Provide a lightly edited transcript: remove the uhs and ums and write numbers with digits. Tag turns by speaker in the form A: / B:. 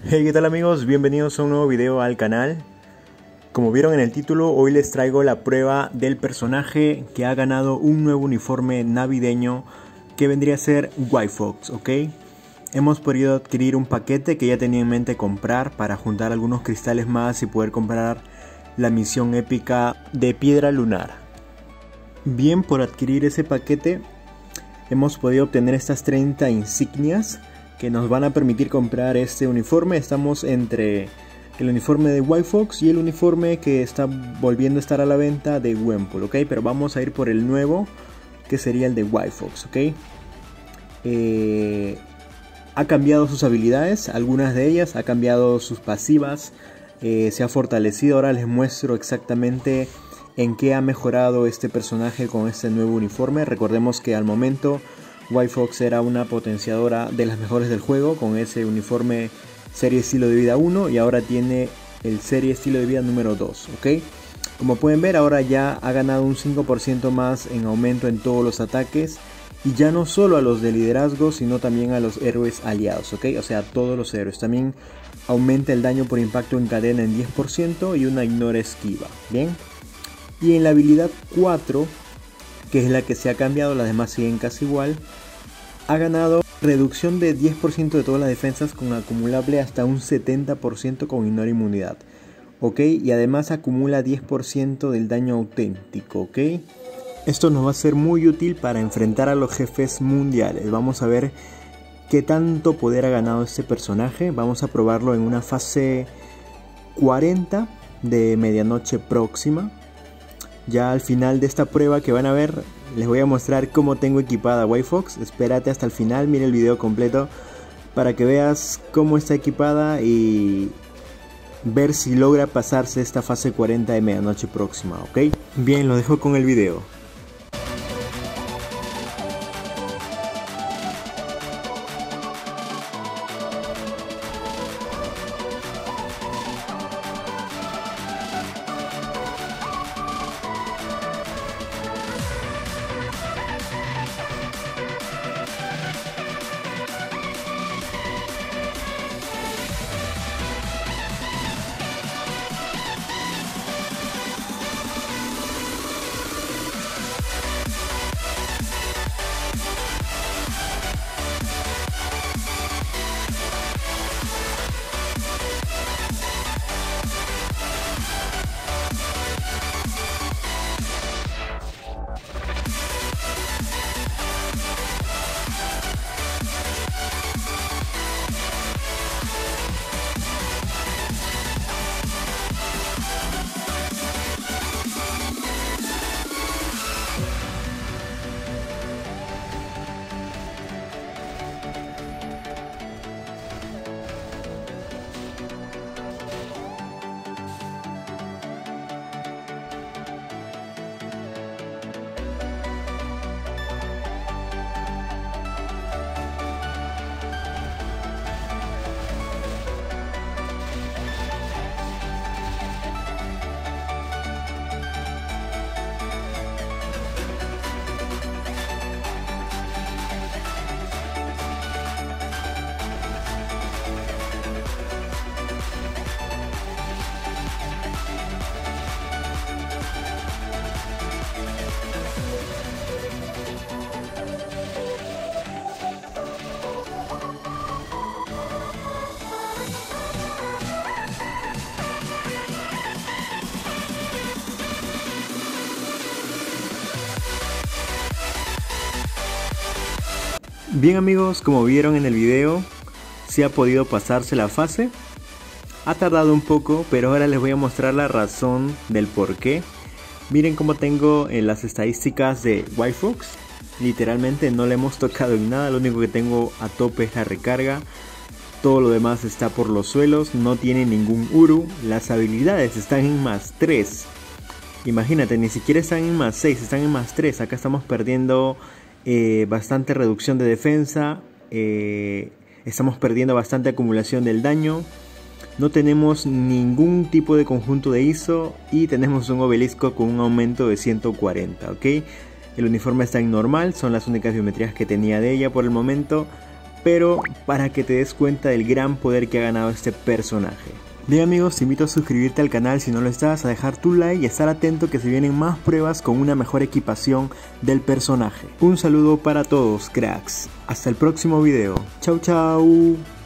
A: Hey, ¿qué tal amigos? Bienvenidos a un nuevo video al canal. Como vieron en el título, hoy les traigo la prueba del personaje que ha ganado un nuevo uniforme navideño que vendría a ser White Fox, ¿ok? Hemos podido adquirir un paquete que ya tenía en mente comprar para juntar algunos cristales más y poder comprar la misión épica de Piedra Lunar. Bien, por adquirir ese paquete hemos podido obtener estas 30 insignias que nos van a permitir comprar este uniforme. Estamos entre el uniforme de White Fox y el uniforme que está volviendo a estar a la venta de Gwenpool, ¿ok? Pero vamos a ir por el nuevo, que sería el de White Fox, ¿ok? Ha cambiado sus habilidades, algunas de ellas, ha cambiado sus pasivas, se ha fortalecido. Ahora les muestro exactamente en qué ha mejorado este personaje con este nuevo uniforme. Recordemos que al momento White Fox era una potenciadora de las mejores del juego con ese uniforme serie estilo de vida 1 y ahora tiene el serie estilo de vida número 2, ¿ok? Como pueden ver, ahora ya ha ganado un 5% más en aumento en todos los ataques y ya no solo a los de liderazgo sino también a los héroes aliados, ¿ok? O sea, a todos los héroes. También aumenta el daño por impacto en cadena en 10% y una ignora esquiva, ¿bien? Y en la habilidad 4, que es la que se ha cambiado, las demás siguen casi igual, ha ganado reducción de 10% de todas las defensas con acumulable hasta un 70% con ignora inmunidad, ok, y además acumula 10% del daño auténtico, ok. Esto nos va a ser muy útil para enfrentar a los jefes mundiales. Vamos a ver qué tanto poder ha ganado este personaje. Vamos a probarlo en una fase 40 de medianoche próxima. Ya al final de esta prueba que van a ver, les voy a mostrar cómo tengo equipada White Fox. Espérate hasta el final, mira el video completo para que veas cómo está equipada y ver si logra pasarse esta fase 40 de medianoche próxima, ¿ok? Bien, lo dejo con el video. Bien amigos, como vieron en el video, sí ha podido pasarse la fase. Ha tardado un poco, pero ahora les voy a mostrar la razón del por qué. Miren cómo tengo las estadísticas de White Fox. Literalmente no le hemos tocado en nada, lo único que tengo a tope es la recarga. Todo lo demás está por los suelos, no tiene ningún Uru. Las habilidades están en +3. Imagínate, ni siquiera están en +6, están en +3. Acá estamos perdiendo bastante reducción de defensa, estamos perdiendo bastante acumulación del daño. No tenemos ningún tipo de conjunto de ISO y tenemos un obelisco con un aumento de 140, ¿ok? El uniforme está en normal, son las únicas biometrías que tenía de ella por el momento. pero para que te des cuenta del gran poder que ha ganado este personaje. Bien amigos, te invito a suscribirte al canal si no lo estás, a dejar tu like y a estar atento que se vienen más pruebas con una mejor equipación del personaje. Un saludo para todos, cracks. Hasta el próximo video. Chau chau.